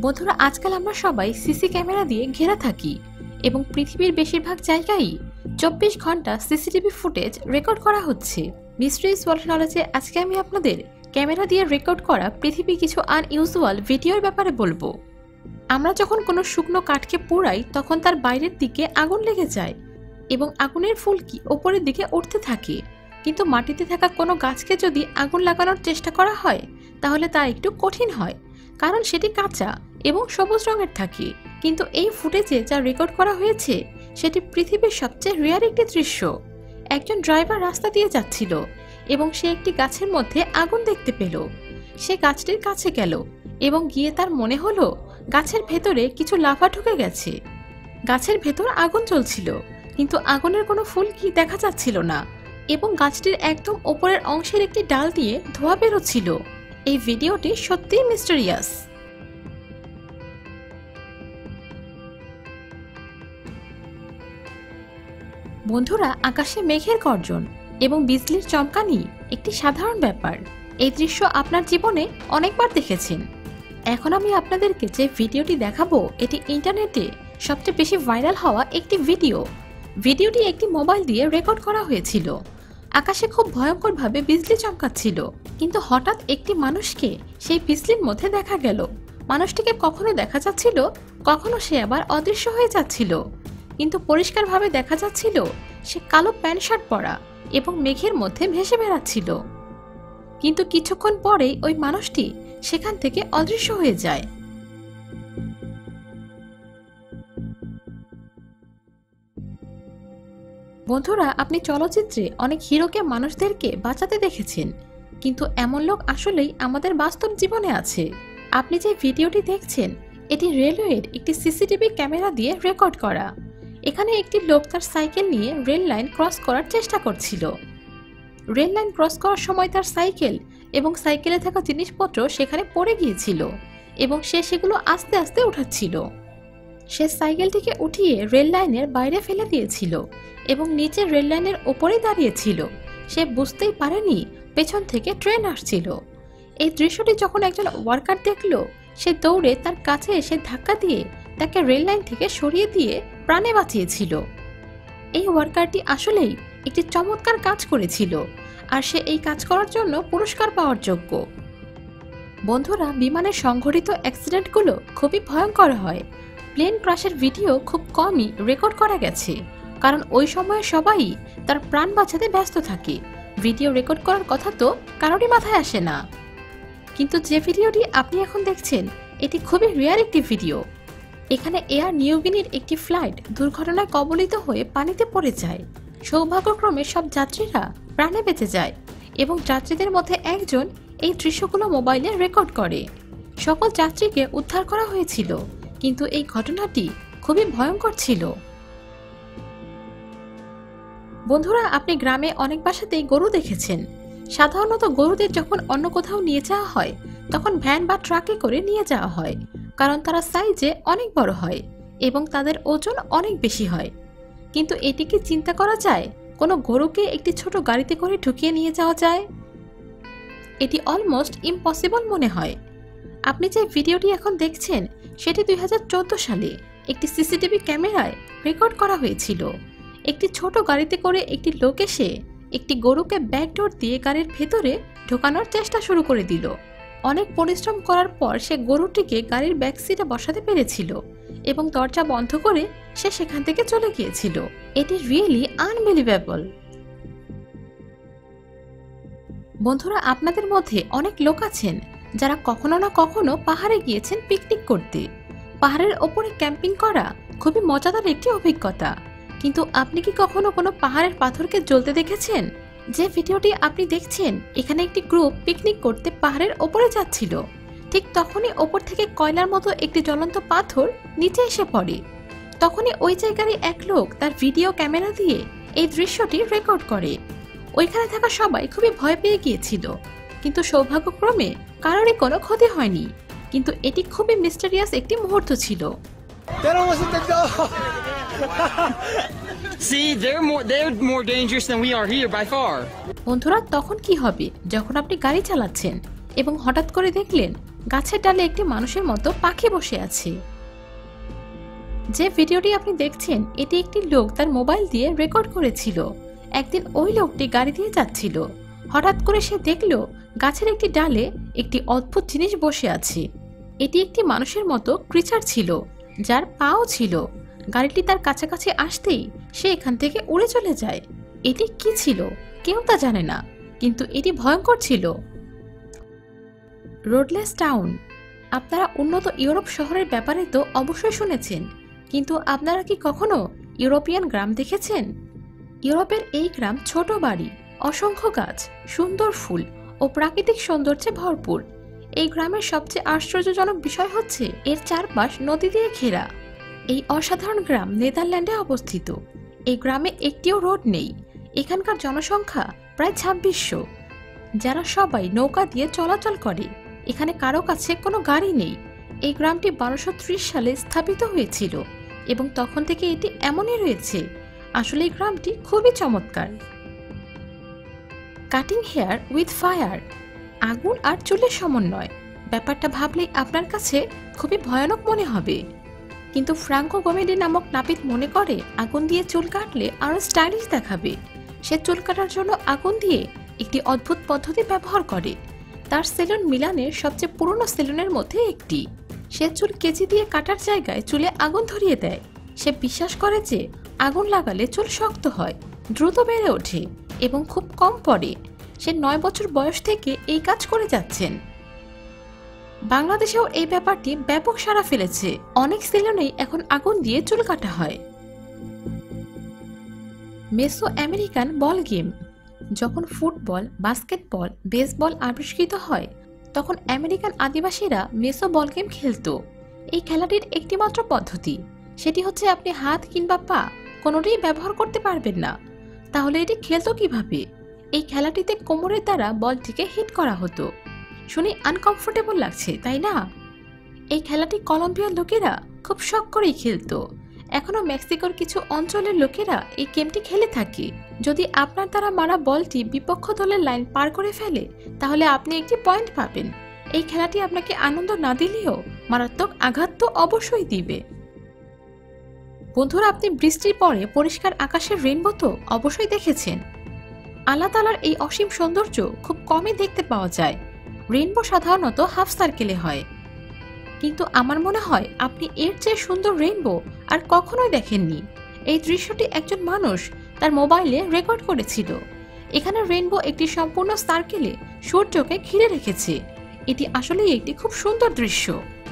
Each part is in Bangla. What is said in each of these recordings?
বন্ধুরা, আজকাল আমরা সবাই সিসি ক্যামেরা দিয়ে ঘেরা থাকি এবং পৃথিবীর বেশিরভাগ জায়গায় 24 ঘন্টা সিসিটিভি ফুটেজ রেকর্ড করা হচ্ছে। মিস্ট্রিজ ওয়ার্ল্ড নলেজে আজকে আমি আপনাদের ক্যামেরা দিয়ে রেকর্ড করা পৃথিবীর কিছু আনইউজুয়াল ভিডিওর ব্যাপারে বলবো। আমরা যখন কোনো শুকনো কাঠকে পোড়াই তখন তার বাইরের দিকে আগুন লেগে যায় এবং আগুনের ফুলকি ওপরের দিকে উঠতে থাকে, কিন্তু মাটিতে থাকা কোনো গাছকে যদি আগুন লাগানোর চেষ্টা করা হয় তাহলে তা একটু কঠিন হয়, কারণ সেটি কাঁচা এবং সবুজ রঙের থাকে। কিন্তু এই ফুটেজে যা রেকর্ড করা হয়েছে সেটি পৃথিবীর সবচেয়ে রেয়ার একটি দৃশ্য। একজন ড্রাইভার রাস্তা দিয়ে যাচ্ছিল এবং সে একটি গাছের মধ্যে আগুন দেখতে পেল। সে গাছটির কাছে গেল এবং গিয়ে তার মনে হলো গাছের ভেতরে কিছু লাভা ঢুকে গেছে। গাছের ভেতর আগুন জ্বলছিল, কিন্তু আগুনের কোনো ফুলকি দেখা যাচ্ছিল না এবং গাছটির একদম ওপরের অংশের একটি ডাল দিয়ে ধোঁয়া বেরোচ্ছিল। এই ভিডিওটি সত্যিই মিস্টেরিয়াস। বন্ধুরা, আকাশে মেঘের গর্জন এবং বিজলির চমকানি একটি সাধারণ ব্যাপার। এই দৃশ্য আপনার জীবনে অনেকবার দেখেছেন। এখন আমি আপনাদেরকে যে ভিডিওটি দেখাবো এটি ইন্টারনেটে সবচেয়ে বেশি ভাইরাল হওয়া একটি ভিডিওটি একটি মোবাইল দিয়ে রেকর্ড করা হয়েছিল। আকাশে খুব ভয়ঙ্করভাবে বিজলি চমকাচ্ছিল, কিন্তু হঠাৎ একটি মানুষকে সেই বিজলির মধ্যে দেখা গেল। মানুষটিকে কখনো দেখা যাচ্ছিল, কখনো সে আবার অদৃশ্য হয়ে যাচ্ছিল, কিন্তু পরিষ্কারভাবে দেখা যাচ্ছিল সে কালো প্যান্ট শার্ট পরা এবং মেঘের মধ্যে ভেসে বেড়াচ্ছিল। কিন্তু কিছুক্ষণ পরেই ওই মানুষটি সেখান থেকে অদৃশ্য হয়ে যায়। বন্ধুরা, আপনি চলচ্চিত্রে অনেক হিরোকে মানুষদেরকে বাঁচাতে দেখেছেন, কিন্তু এমন লোক আসলেই আমাদের বাস্তব জীবনে আছে। আপনি যে ভিডিওটি দেখছেন এটি রেলওয়ের একটি সিসিটিভি ক্যামেরা দিয়ে রেকর্ড করা। এখানে একটি লোক তার সাইকেল নিয়ে রেল লাইন ক্রস করার চেষ্টা করছিল। রেল লাইন ক্রস করার সময় তার সাইকেল এবং সাইকেলে থাকা জিনিসপত্র সেখানে পড়ে গিয়েছিল এবং সে সেগুলো আস্তে আস্তে উঠাচ্ছিল। সে সাইকেলটিকে উঠিয়ে রেল লাইনের বাইরে ফেলে দিয়েছিল এবং নিচে রেল লাইনের ওপরেই দাঁড়িয়েছিল। সে বুঝতেই পারেনি পেছন থেকে ট্রেন আসছিল। এই দৃশ্যটি যখন একজন ওয়ার্কার দেখল, সে দৌড়ে তার কাছে এসে ধাক্কা দিয়ে তাকে রেল লাইন থেকে সরিয়ে দিয়ে প্রাণে বাঁচিয়েছিল। এই ওয়ার্কারটি আসলেই একটি চমৎকার কাজ করেছিল, আর সে এই কাজ করার জন্য পুরস্কার পাওয়ার যোগ্য। বন্ধুরা, বিমানের সংঘটিত অ্যাক্সিডেন্টগুলো খুবই ভয়ঙ্কর হয়। প্লেন ক্র্যাশের ভিডিও খুব কমই রেকর্ড করা গেছে, কারণ ওই সময়ে সবাই তার প্রাণ বাঁচাতে ব্যস্ত থাকে। ভিডিও রেকর্ড করার কথা তো কারোরই মাথায় আসে না। কিন্তু যে ভিডিওটি আপনি এখন দেখছেন এটি খুবই রেয়ার একটি ভিডিও। এখানে এয়ার নিউগিনির একটি ফ্লাইট দুর্ঘটনায় কবলিত হয়ে পানিতে পড়ে যায়। সৌভাগ্যক্রমে সব যাত্রীরা প্রাণে বেঁচে যায় এবং যাত্রীদের মধ্যে একজন এই দৃশ্যগুলো মোবাইলে রেকর্ড করে। সকল যাত্রীকে উদ্ধার করা হয়েছিল, কিন্তু এই ঘটনাটি খুবই ভয়ঙ্কর ছিল। বন্ধুরা, আপনি গ্রামে অনেক বাসাতেই গরু দেখেছেন। সাধারণত গরুদের যখন অন্য কোথাও নিয়ে যাওয়া হয় তখন ভ্যান বা ট্রাকে করে নিয়ে যাওয়া হয়, কারণ তারা সাইজে অনেক বড় হয় এবং তাদের ওজন অনেক বেশি হয়। কিন্তু এটিকে চিন্তা করা যায় কোনো গরুকে একটি ছোট গাড়িতে করে ঢুকিয়ে নিয়ে যাওয়া যায়? এটি অলমোস্ট ইম্পসিবল মনে হয়। আপনি যে ভিডিওটি এখন দেখছেন সেটি 2014 সালে একটি সিসিটিভি ক্যামেরায় রেকর্ড করা হয়েছিল। একটি ছোট গাড়িতে করে একটি লোক এসে একটি গরুকে ব্যাকডোর দিয়ে গাড়ির ভেতরে ঢোকানোর চেষ্টা শুরু করে দিল। অনেক পরিশ্রম করার পর সে গরুটিকে গাড়ির ব্যাক সিটে বসাতে পেরেছিল এবং দরজা বন্ধ করে সে সেখান থেকে চলে গিয়েছিল। এটি রিয়েলি আনবিলিভেবল। বন্ধুরা, আপনাদের মধ্যে অনেক লোক আছেন যারা কখনো না কখনো পাহাড়ে গিয়েছেন পিকনিক করতে। পাহাড়ের ওপরে ক্যাম্পিং করা খুবই মজাদার একটি অভিজ্ঞতা, কিন্তু আপনি কি কখনো কোনো পাহাড়ের পাথরকে জ্বলতে দেখেছেন? যে ভিডিওটি আপনি দেখছেন এখানে একটি গ্রুপ পিকনিক করতে পাহাড়ের ওপরে যাচ্ছিল। ঠিক তখনই ওপর থেকে কয়লার মতো একটি জ্বলন্ত পাথর নিচে এসে পড়ে। তখনই ওই জায়গায় এক লোক তার ভিডিও ক্যামেরা দিয়ে এই দৃশ্যটি রেকর্ড করে। ওইখানে থাকা সবাই খুবই ভয় পেয়ে গিয়েছিল, কিন্তু সৌভাগ্যক্রমে কারোরই কোনো ক্ষতি হয়নি। কিন্তু এটি খুবই মিস্টেরিয়াস একটি মুহূর্ত ছিল। See, they're more dangerous than we are here by far. বন্ধুরা, তখন কি হবে যখন আপনি গাড়ি চালাচ্ছেন এবং হঠাৎ করে দেখলেন গাছের ডালে একটি মানুষের মতো পাখি বসে আছে। যে ভিডিওটি আপনি দেখছেন এটি একটি লোক তার মোবাইল দিয়ে রেকর্ড করেছিল। একদিন ওই লোকটি গাড়ি দিয়ে যাচ্ছিল, হঠাৎ করে সে দেখল গাছের একটি ডালে একটি অদ্ভুত জিনিস বসে আছে। এটি একটি মানুষের মতো ক্রিচার ছিল, যার পাও ছিল। গাড়িটি তার কাছাকাছি আসতেই সে এখান থেকে উড়ে চলে যায়। এটি কি ছিল কেউ তা জানে না, কিন্তু এটি ভয়ঙ্কর ছিল। Roadless town. আপনারা উন্নত ইউরোপ শহরের ব্যাপারে তো অবশ্যই শুনেছেন, কিন্তু আপনারা কি কখনো ইউরোপিয়ান গ্রাম দেখেছেন? ইউরোপের এই গ্রাম ছোট বাড়ি, অসংখ্য গাছ, সুন্দর ফুল ও প্রাকৃতিক সৌন্দর্যে ভরপুর। এই গ্রামের সবচেয়ে আশ্চর্যজনক বিষয় হচ্ছে এর চারপাশ নদী দিয়ে ঘেরা। এই অসাধারণ গ্রাম নেদারল্যান্ডে অবস্থিত। এই গ্রামে একটিও রোড নেই। এখানকার জনসংখ্যা প্রায় 2600, যারা সবাই নৌকা দিয়ে চলাচল করে। এখানে কারো কাছে কোনো গাড়ি নেই। এই গ্রামটি 1230 সালে স্থাপিত হয়েছিল এবং তখন থেকে এটি এমনই রয়েছে। আসলে এই গ্রামটি খুবই চমৎকার। Cutting hair with fire. আগুন আর চুলের সমন্বয়। ব্যাপারটা ভাবলেই আপনার কাছে খুবই ভয়ানক মনে হবে, কিন্তু ফ্রাঙ্কো গোমেডি নামক নাপিত মনে করে আগুন দিয়ে চুল কাটলে আরো স্টাইলিশ দেখাবে। সে চুল কাটার জন্য আগুন দিয়ে একটি অদ্ভুত পদ্ধতি ব্যবহার করে। তার সেলুন মিলানের সবচেয়ে পুরনো সেলুনের মধ্যে একটি। সে চুল কেচি দিয়ে কাটার জায়গায় চুলে আগুন ধরিয়ে দেয়। সে বিশ্বাস করে যে আগুন লাগালে চুল শক্ত হয়, দ্রুত বেড়ে ওঠে এবং খুব কম পড়ে। সে 9 বছর বয়স থেকে এই কাজ করে যাচ্ছেন। বাংলাদেশেও এই ব্যাপারটি ব্যাপক সাড়া ফেলেছে। অনেক সেলুনেই এখন আগুন দিয়ে চুল কাটা হয়। Meso American ball game. যখন ফুটবল, বাস্কেটবল, বেসবল আবিষ্কৃত হয় তখন আমেরিকান আদিবাসীরা মেসো বল গেম খেলত। এই খেলাটির একটিমাত্র পদ্ধতি, সেটি হচ্ছে আপনি হাত কিংবা পা কোনোটাই ব্যবহার করতে পারবেন না। তাহলে এটি খেলত কিভাবে? এই খেলাটিতে কোমরের দ্বারা বলটিকে হিট করা হতো। শুনে আনকমফোর্টেবল লাগছে, তাই না? এই খেলাটি কলম্বিয়ার লোকেরা খুব শখ করেই খেলতো। এখনো মেক্সিকোর কিছু অঞ্চলের লোকেরা এই গেমটি খেলে থাকে। যদি আপনার দ্বারা মারা বলটি বিপক্ষ দলের লাইন পার করে ফেলে তাহলে আপনি একটি পয়েন্ট পাবেন। এই খেলাটি আপনাকে আনন্দ না দিলেও মারাত্মক আঘাত তো অবশ্যই দিবে। বন্ধুরা, আপনি বৃষ্টির পরে পরিষ্কার আকাশের রেইনবো তো অবশ্যই দেখেছেন। আল্লাহ তাআলার এই অসীম সৌন্দর্য খুব কমই দেখতে পাওয়া যায়। রেইনবো সাধারণত হাফ সার্কেলে হয়, কিন্তু আমার মনে হয় আপনি এর চেয়ে সুন্দর রেইনবো আর কখনোই দেখেননি। এই দৃশ্যটি একজন মানুষ তার মোবাইলে রেকর্ড করেছিল। এখানে রেইনবো একটি সম্পূর্ণ সার্কেলে সূর্যকে ঘিরে রেখেছে। এটি আসলেই একটি খুব সুন্দর দৃশ্য।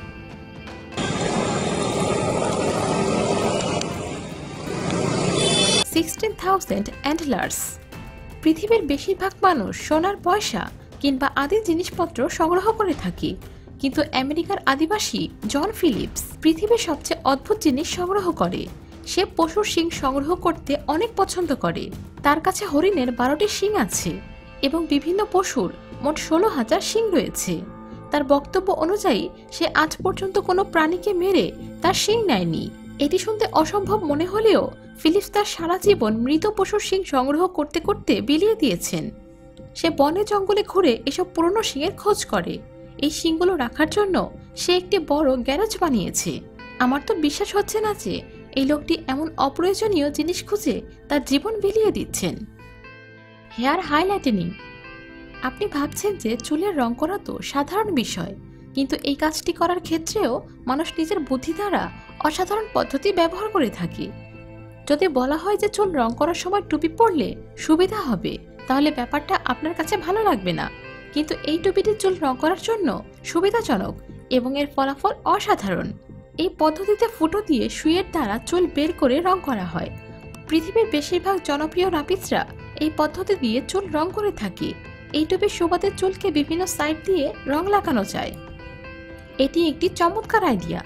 অ্যান্টলার্স। পৃথিবীর বেশিরভাগ মানুষ সোনার পয়সা কিংবা আদি জিনিসপত্র সংগ্রহ করে থাকে, কিন্তু আমেরিকার আদিবাসী জন ফিলিপস পৃথিবীর সবচেয়ে অদ্ভুত জিনিস সংগ্রহ করে। সে পশুর শিং সংগ্রহ করতে অনেক পছন্দ করে। তার কাছে হরিণের 12টি শিং আছে এবং বিভিন্ন পশুর মোট 16,000 শিং রয়েছে। তার বক্তব্য অনুযায়ী সে আজ পর্যন্ত কোনো প্রাণীকে মেরে তার শিং নেয়নি। এটি শুনতে অসম্ভব মনে হলেও ফিলিপস তার সারা জীবন মৃত পশুর শিং সংগ্রহ করতে করতে বিলিয়ে দিয়েছেন। সে বনে জঙ্গলে ঘুরে এসব পুরনো শিংয়ের খোঁজ করে। এই শিংগুলো রাখার জন্য সে একটি বড় গ্যারেজ বানিয়েছে। আমার তো বিশ্বাস হচ্ছে না যে এই লোকটি এমন অপ্রয়োজনীয় জিনিস খুঁজে তার জীবন বিলিয়ে দিচ্ছেন। Hair highlightening. আপনি ভাবছেন যে চুলের রং করা তো সাধারণ বিষয়, কিন্তু এই কাজটি করার ক্ষেত্রেও মানুষ নিজের বুদ্ধি দ্বারা অসাধারণ পদ্ধতি ব্যবহার করে থাকে। যদি বলা হয় যে চুল রং করার সময় টুপি পরলে সুবিধা হবে, তাহলে ব্যাপারটা আপনার কাছে ভালো লাগবে না, কিন্তু এই টুপিটি চুল রং করার জন্য সুবিধাজনক এবং এর ফলাফল অসাধারণ। এই পদ্ধতিতে ফুটো দিয়ে সুইয়ের দ্বারা চুল বের করে রং করা হয়। পৃথিবীর বেশিরভাগ জনপ্রিয় নাপিতরা এই পদ্ধতি দিয়ে চুল রং করে থাকে। এই টুপির সুবাদে চুলকে বিভিন্ন সাইড দিয়ে রং লাগানো যায়। এটি একটি চমৎকার আইডিয়া।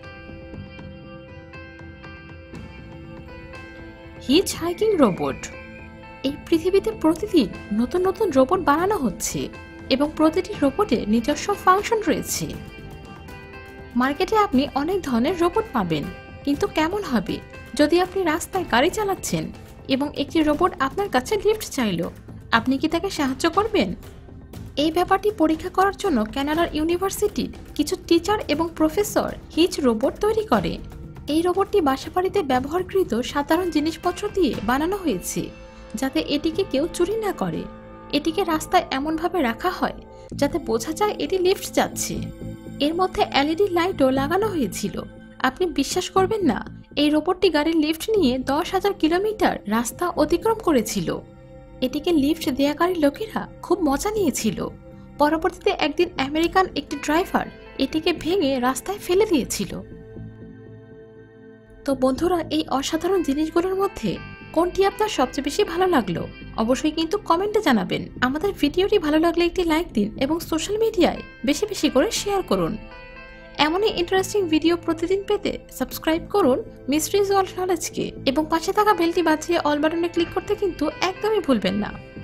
হিচ hiking robot. এই পৃথিবীতে প্রতিদিন নতুন নতুন রোবট বানানো হচ্ছে এবং প্রতিটি রোবটের নিজস্ব ফাংশন রয়েছে। মার্কেটে আপনি অনেক ধরনের রোবট পাবেন, কিন্তু কেমন হবে যদি আপনি রাস্তায় গাড়ি চালাচ্ছেন এবং একটি রোবট আপনার কাছে লিফট চাইলো? আপনি কি তাকে সাহায্য করবেন? এই ব্যাপারটি পরীক্ষা করার জন্য কানাডার ইউনিভার্সিটির কিছু টিচার এবং প্রফেসর হিচ রোবট তৈরি করে। এই রোবটটি বাসাবাড়িতে ব্যবহারকৃত সাধারণ জিনিসপত্র দিয়ে বানানো হয়েছে, যাতে এটিকে কেউ চুরি না করে। এটিকে রাস্তায় এমনভাবে রাখা হয় যাতে বোঝা যায় এটি লিফট যাচ্ছে। এর মধ্যে এলইডি লাইটও লাগানো হয়েছিল। আপনি বিশ্বাস করবেন না, এই রোবটটি গাড়ির লিফট নিয়ে 10,000 কিলোমিটার রাস্তা অতিক্রম করেছিল। এটিকে লিফট দেয়াকারী লোকেরা খুব মজা নিয়েছিল। পরবর্তীতে একদিন আমেরিকান একটি ড্রাইভার এটিকে ভেঙে রাস্তায় ফেলে দিয়েছিল। তো বন্ধুরা, এই অসাধারণ জিনিসগুলোর মধ্যে কোনটি আপনার সবচেয়ে বেশি ভালো লাগলো অবশ্যই কিন্তু কমেন্টে জানাবেন। আমাদের ভিডিওটি ভালো লাগলে একটি লাইক দিন এবং সোশ্যাল মিডিয়ায় বেশি বেশি করে শেয়ার করুন। এমনই ইন্টারেস্টিং ভিডিও প্রতিদিন পেতে সাবস্ক্রাইব করুন মিস্ট্রিজ ওয়ার্ল্ড নলেজকে এবং পাশে থাকা বেলটি বাজিয়ে অল বাটনে ক্লিক করতে কিন্তু একদমই ভুলবেন না।